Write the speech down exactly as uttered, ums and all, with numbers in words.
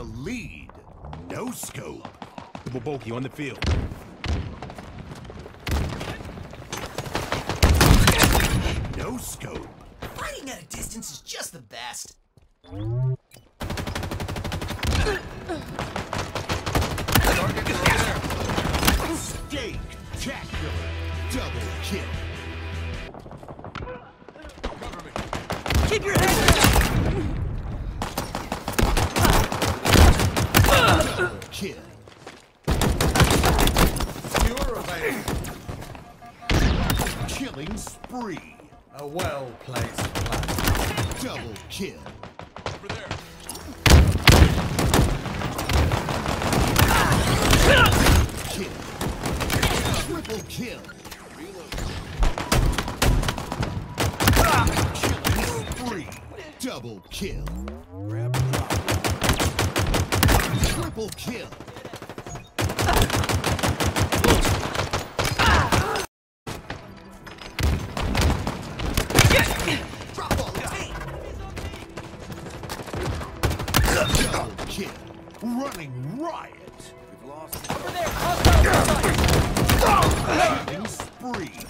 lead. No scope. Double bogey on the field. No scope. Fighting at a distance is just the best. Spectacular. Double kill. Keep your head down! Double kill. You're available. Killing spree. A well-placed plan. Double kill. Over there. Kill. Triple kill. Killing spree. Double kill. Grab and drop. Triple kill. Drop all the tape! Double kill. Running riot. We've lost. Over there! Hostile! Killing spree.